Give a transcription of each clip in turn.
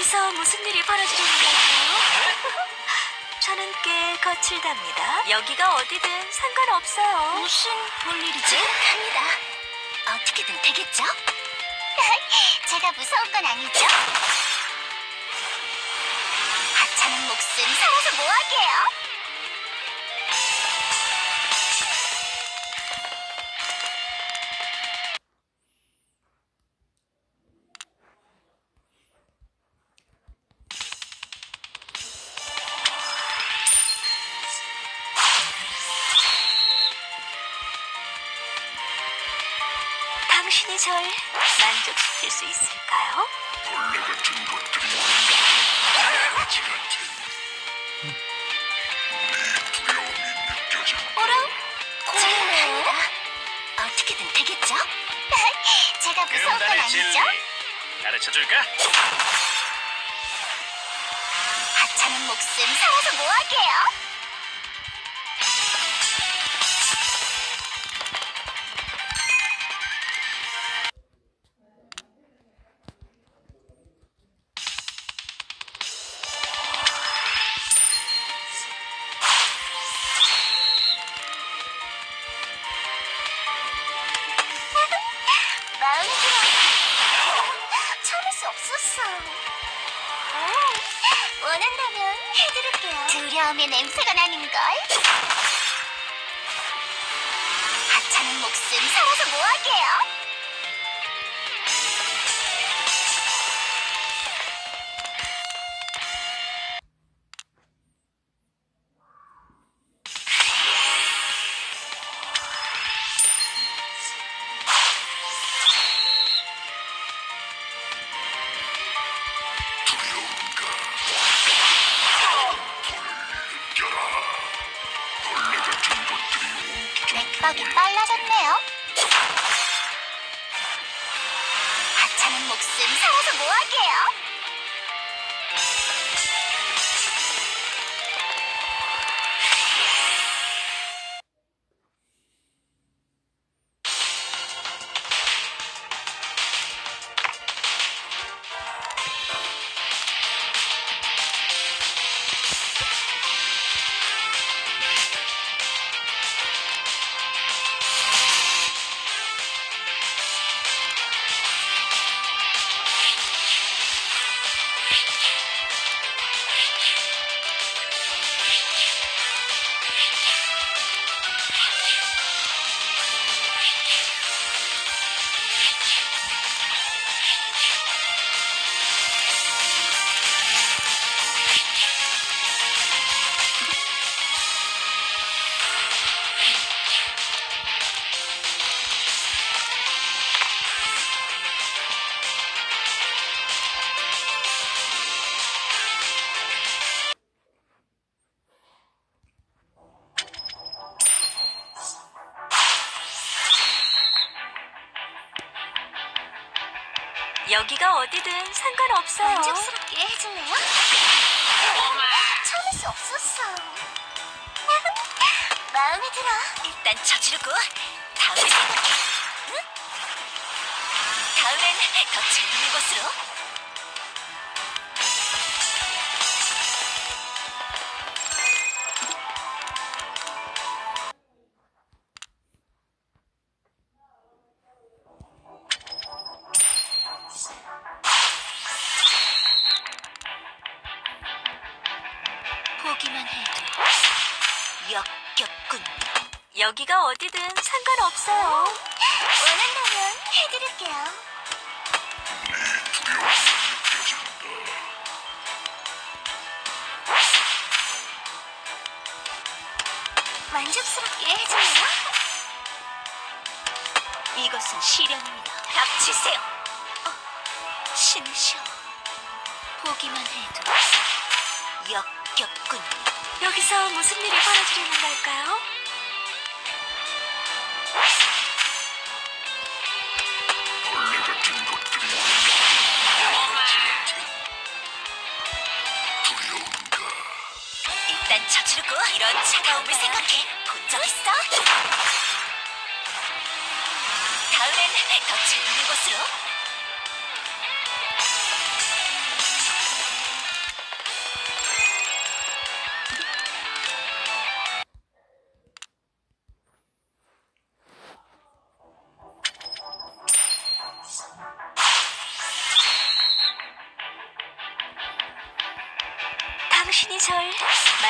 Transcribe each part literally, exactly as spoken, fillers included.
여기서 무슨 일이 벌어지려는 걸까요? 저는 꽤 거칠답니다. 여기가 어디든 상관없어요. 무슨 볼일이지? 갑니다. 어떻게든 되겠죠? 제가 무서운 건 아니죠? 하찮은 목숨 살아서 뭐하게요? 당신이 절 만족시킬 수 있을까요? 벌레 같은 것들이 가지 같은 내 두려움이 느껴진다. 어라? 고마워요. 어떻게든 되겠죠? 제가 무서운 건 아니죠? 가르쳐줄까? 하찮은 목숨 살아서 뭐하게요? 마음에 들어. 참을 수 없었어. 오, 원한다면 해드릴게요. 두려움의 냄새가 나는걸. 하찮은 목숨 살아서 뭐하게요? 맥박이 빨라졌네요. 하찮은 목숨 살아서 뭐하게요? 여기가 어디든 상관없어요. 만족스럽게 해줄래요? 참을 수 없었어. 마음에 들어. 일단 저지르고 다음에 생각해. 응? 다음엔 더 재밌는 곳으로. 보기만 해도 역겹군. 여기가 어디든 상관없어요. 원한다면 해드릴게요. 내 두려움이 느껴진다. 만족스럽게 해줄래요? 이것은 시련입니다. 닥치세요. 어, 신으셔. 보기만 해도 역겹군. 여기서 무슨 일이 벌어지려는 걸까요? 벌레 같은 것들이 두려운가. 일단 저지르고 이런 차가움을 생각해 본 적 있어? 다음엔 더 재밌는 곳으로.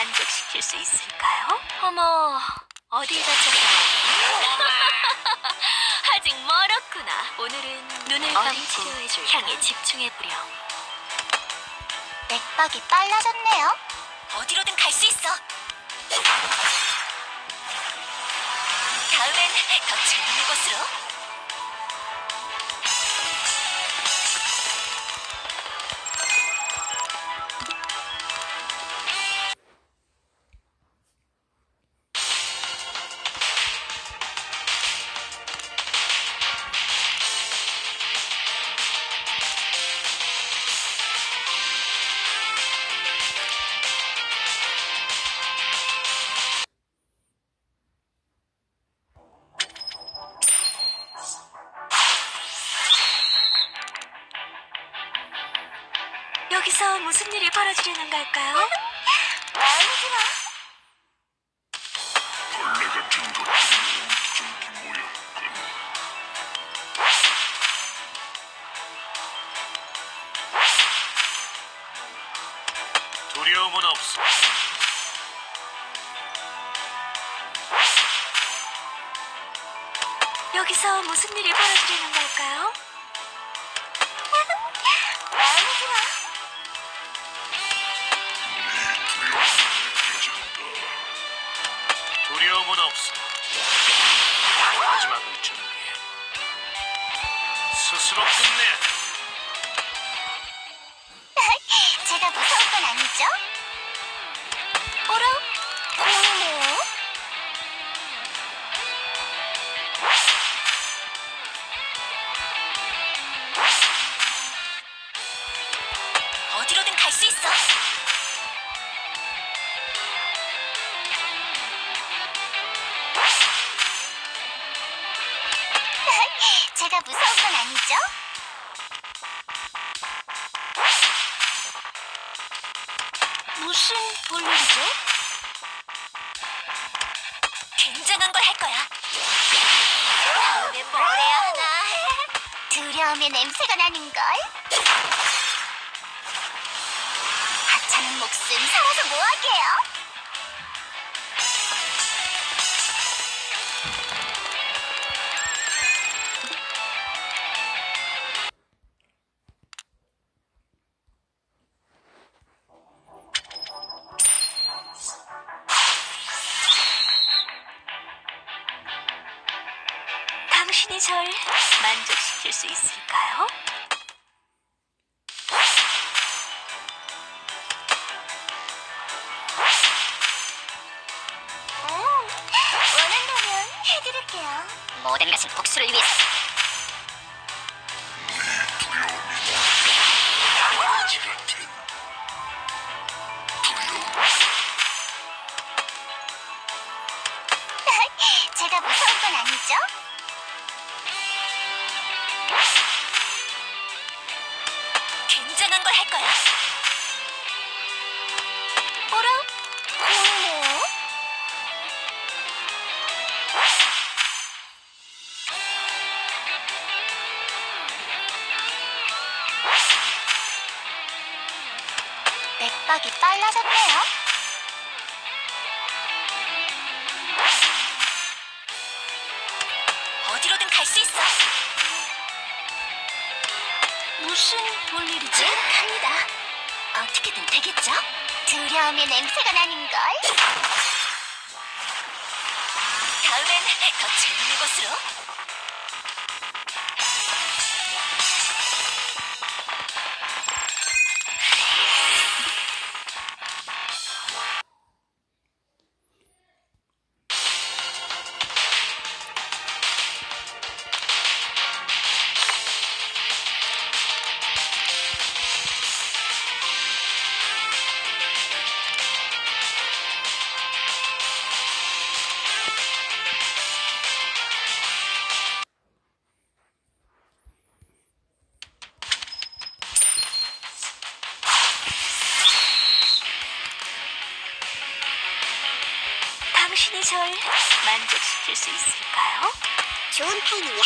만족시킬 수 있을까요? 어머, 어딜 다쳤나요? 아직 멀었구나. 오늘은 눈을 감고 치료해줄 향에 집중해보렴. 맥박이 빨라졌네요. 어디로든 갈 수 있어. 다음엔 더 재밌는 곳으로. 여기서 무슨 일이 벌어지려는 걸까요? 마음에 들어. 벌레 같은 것들이 저기 모였군. 두려움은 없어. 여기서 무슨 일이 벌어지려는 걸까요? 마음에 들어. 두려움은 없어. 마지막을 준비해. 스스로 끝내. 제가 무서운 건 아니죠? 어라? 고마워요. 어디로든 갈 수 있어. 제가 무서운 건 아니죠? 무슨 볼일이죠? 굉장한 걸 할 거야. 다음에 뭘 해야 하나. 두려움의 냄새가 나는걸? 하찮은 목숨 살아서 뭐하게요? 당신이 절 만족시킬 수 있을까요? 음, 원한다면 해드릴게요. 모든 것은 복수를 위해서. 두려움이 강아지 같은 두려움. 제가 무서운 건 아니죠? 굉장한 걸 할 거야. 어라? 고마워요. 맥박이 빨라졌네요. 어디로든 갈 수 있어. 무슨 볼일이지? 갑니다. 어떻게든 되겠죠? 두려움의 냄새가 나는걸? 다음엔 더 재밌는 곳으로. 당신이 절 만족시킬 수 있을까요? 좋은 타이밍이야.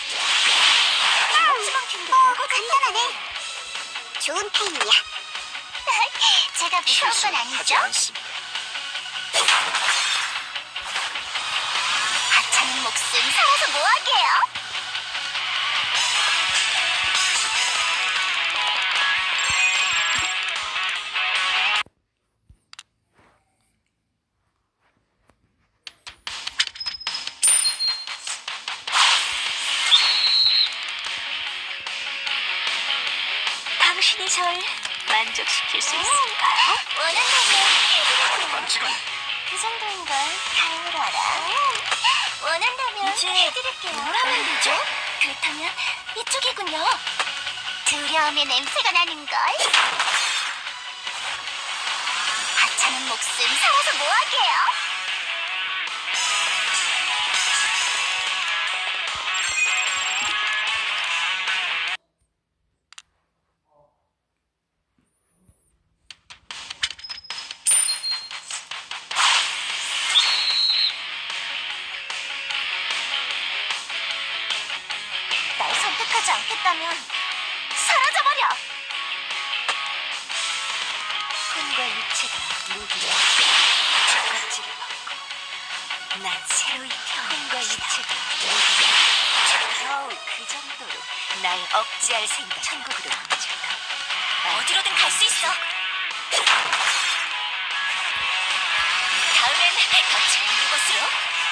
수방팀도 뭐가 간단하네. 좋은 타이밍이야. 제가 무서운 건 아니죠? 하지 않습니다. 뭐하게요? 당신이 절 만족시킬 수 있을까요? 원한다면 해드릴게요. 반지가 그 정도인걸 다행으로 알아. 원한다면 이제 해드릴게요. 뭘 하면 되죠? 그렇다면 이쪽이군요. 두려움의 냄새가 나는걸. 하찮은 목숨 살아서 뭐하게요? 날 선택하지 않겠다면 사라져버려! 혼과 육체가 무기로 자각지를 벗고 난 새로이 태어난 혼과 육체가 무기로 겨우 그 정도로 날 억제할 생각 천국으로 멈춰라. 어디로든 갈 수 있어. 다음엔 더 재밌는 곳으로.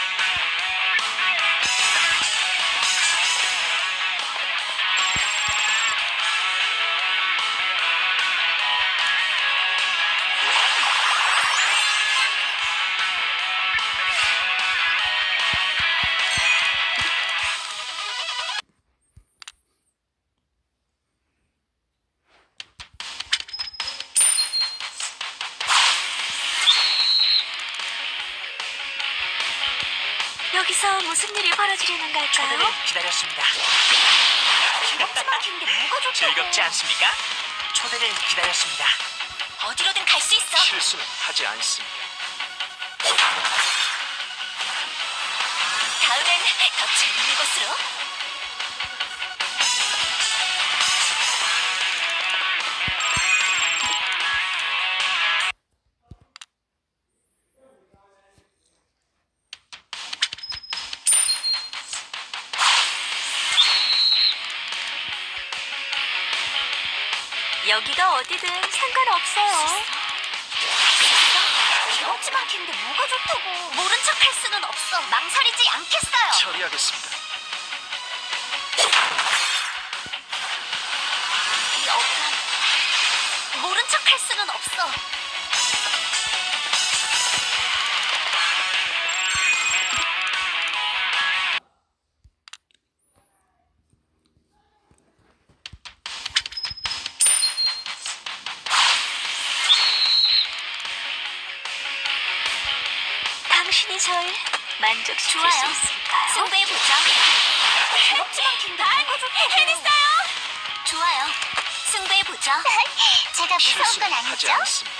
여기서 무슨 일이 벌어지려는 걸까요? 초대를 기다렸습니다. 먹지 막힌 게 뭐가 좋다고. 즐겁지 않습니까? 초대를 기다렸습니다. 어디로든 갈 수 있어. 실수는 하지 않습니다. 다음엔 더 재밌는 곳으로. 여기가 어디든 상관없어요. 먹지 막힌 게 뭐가 좋다고. 모른 척 할 수는 없어. 망설이지 않겠어요. 처리하겠습니다. 이 억울함. 모른 척 할 수는 없어. 당신이 절 만족시킬 좋아요. 수 있을까요? 승부해보자. 먹지 막힌 게 뭐가 좋다고. 해냈어요. 좋아요. 승부해보자. 제가 무서운 건 실수는 하지 아니죠? 않습니다.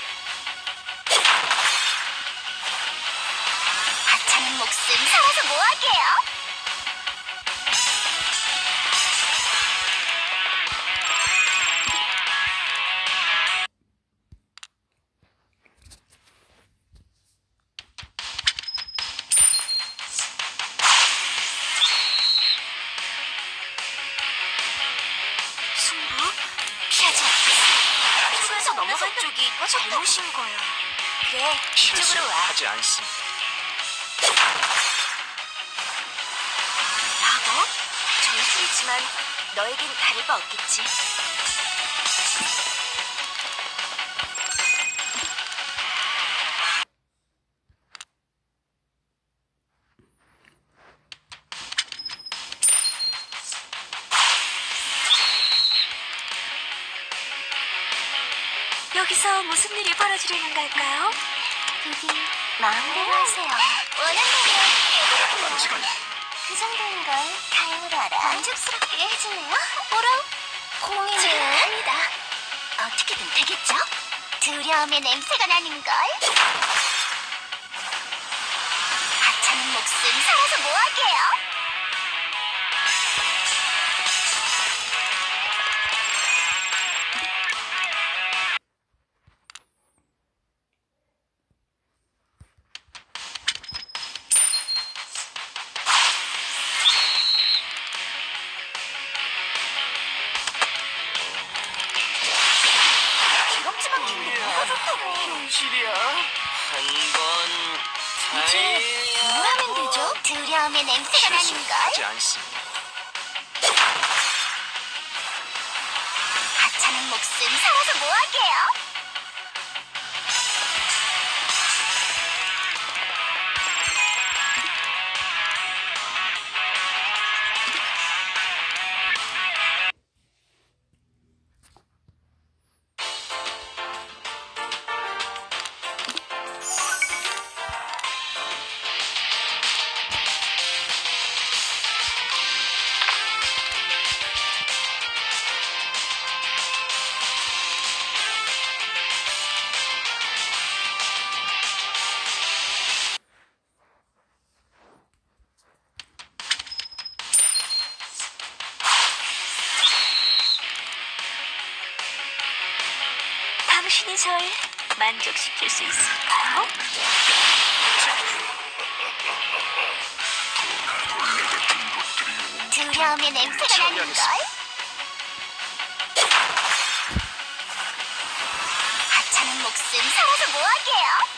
하찮은 목숨 살아서 뭐하게요? 승부? 피하지 않겠어. 쪽에서 넘어간 쪽이 잘못인 거야. 그래, 실수는 이쪽으로 와. 하지 않습니다. 마법? 전술이지만 너에겐 다를 바 없겠지. 여기서 무슨 일이 벌어지려는 걸까요? 여기 마음대로 하세요. 원한다면 해드릴게요. 반지가 그 정도인걸 다행으로 알아. 만족스럽게 해주네요. 뭐라? 공인을 합니다. 어떻게든 되겠죠? 두려움의 냄새가 나는걸. 하찮은 목숨 살아서 뭐하게요? 질이야? 한번 이제 뭘 하면 되죠? 두려움의 냄새가 나는걸? 하지 않습니다. 하찮은 목숨 살아서 뭐하게요? 당신이 절 만족시킬 수 있을까요? 두려움의 냄새가 나는걸? 하찮은 목숨 살아서 뭐하게요?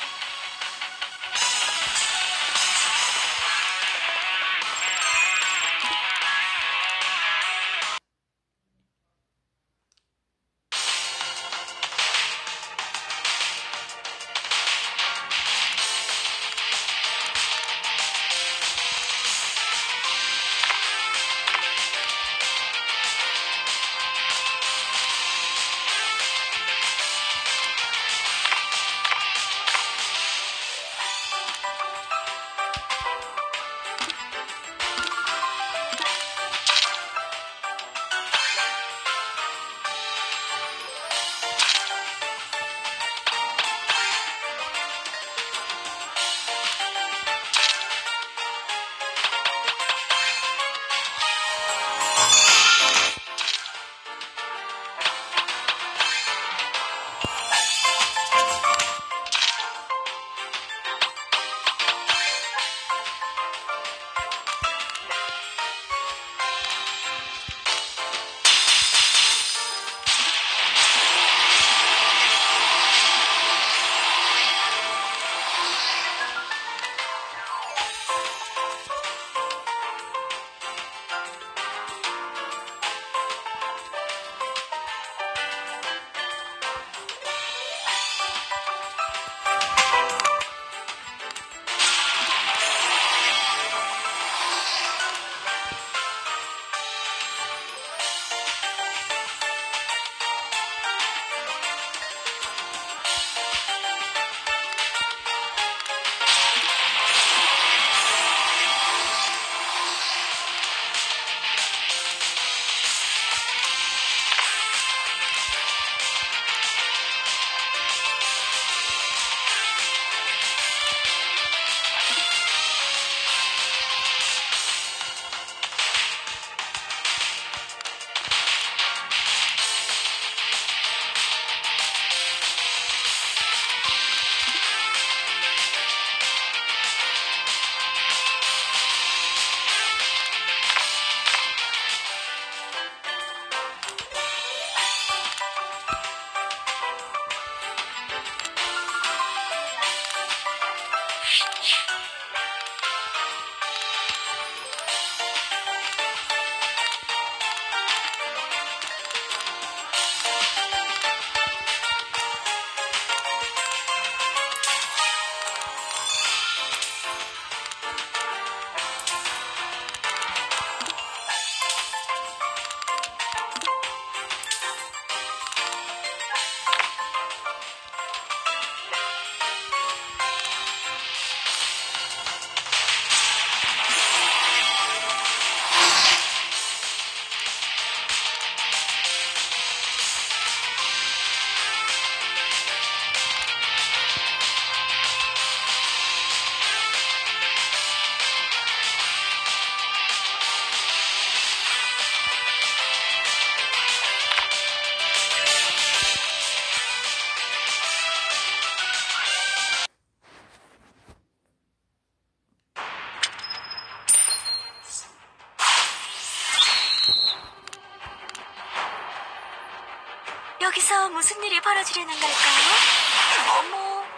여기서 무슨 일이 벌어지려는 걸까요? 어머,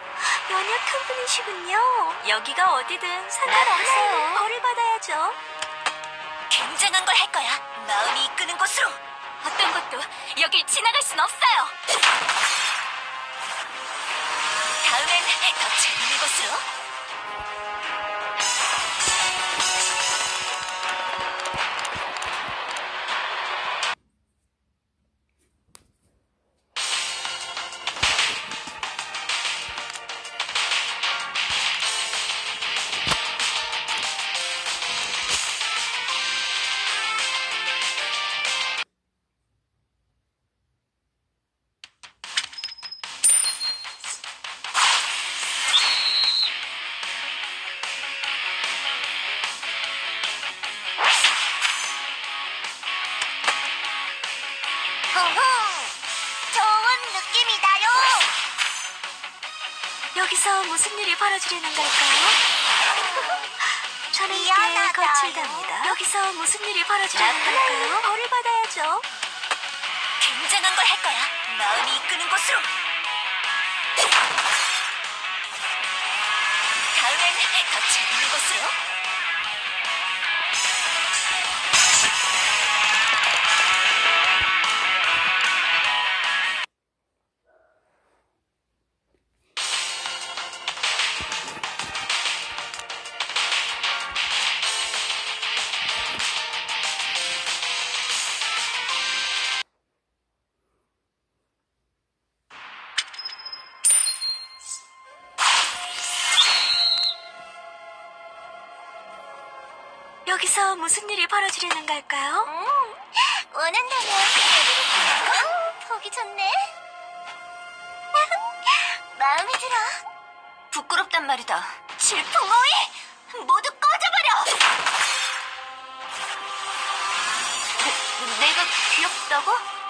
연약한 분이시군요. 여기가 어디든 상관없어요. 벌을 받아야죠. 굉장한 걸 할 거야. 마음이 이끄는 곳으로. 어떤 것도 여길 지나갈 순 없어요. 다음엔 더 재밌는 곳으로. 좋은 느낌이 나요. 여기서 무슨 일이 벌어지려는 걸까요? 저는 꽤 미안하다요. 거칠답니다. 여기서 무슨 일이 벌어지려는 걸까요? 벌을 받아야죠. 굉장한 걸 할 거야. 마음이 이끄는 곳으로. 다음엔 더 재밌는 곳으로. 여기서 무슨 일이 벌어지려는 걸까요? 음, 원한다면 해드릴게요. 보기 좋네. 마음에 들어. 부끄럽단 말이다. 질풍오이! 모두 꺼져버려! 내, 내가 귀엽다고?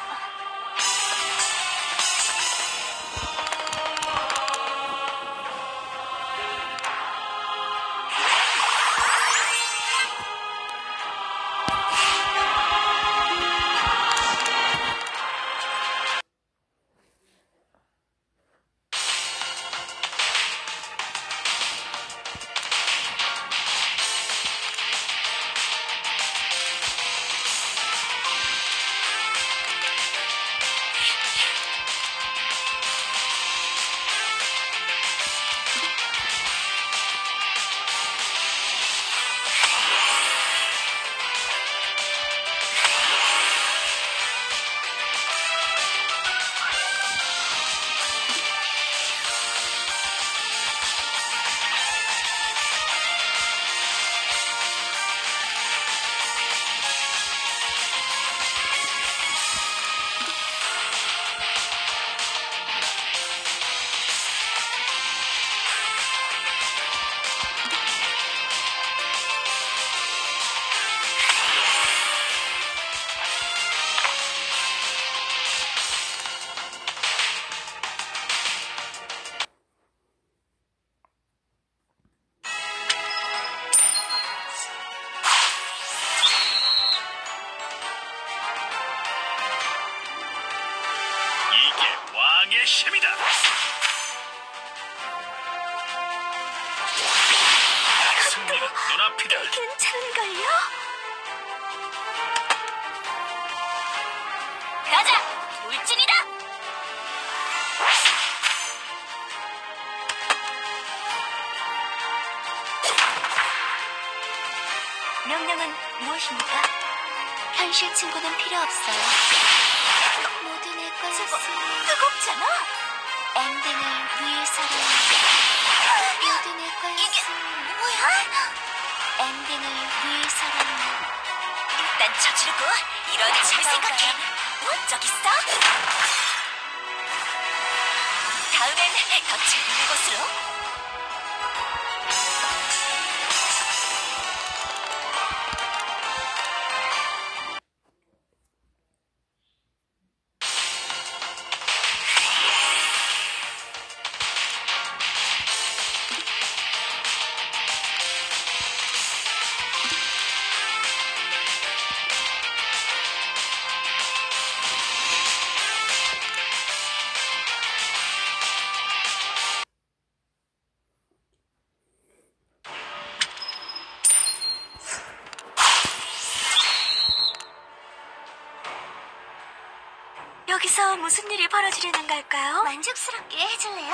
이게 왕의 힘이다. 승리는 눈앞이다. 괜찮은걸요? 가자! 돌진이다! 명령은 무엇입니까? 현실 친구는 필요 없어요. 모두 내 거였어. 뜨겁잖아? 엔딩을 위해서라면 모두 내 거였어. 이게 뭐야? 엔딩을 위해서라면 일단 저지르고 이런 잘 생각해. 본 적 있어? 다음엔 더 재밌는 곳으로. 여기서 무슨 일이 벌어지려는 걸까요? 만족스럽게 해줄래요?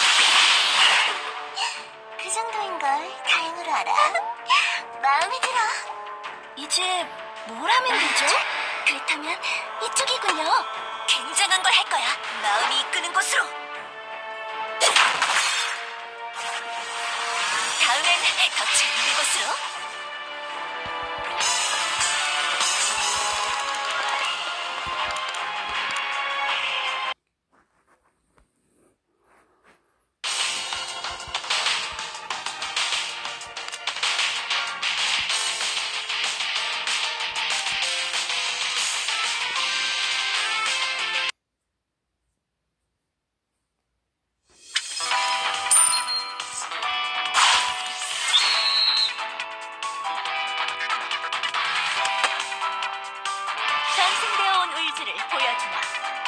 그 정도인 걸 다행으로 알아. 마음에 들어. 이제 뭘 하면 되죠? 그렇다면 이쪽이군요. 굉장한 걸 할 거야. 마음이 이끄는 곳으로. 다음엔 더 재밌는 곳으로. 전승되어 온 의지를 보여주마.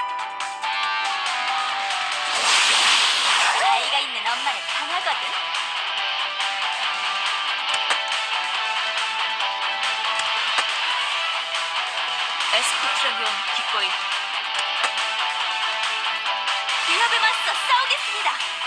아이가 있는 엄마는 강하거든. 에스코트라면 기꺼이 위협에 맞서 싸우겠습니다.